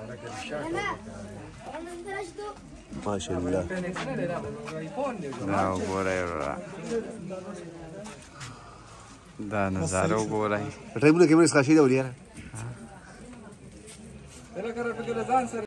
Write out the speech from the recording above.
ماشاءالله دا وګورئ وروره دا نظاره وګورئ په ټایپونه کې مې څخه شي دا ولیاره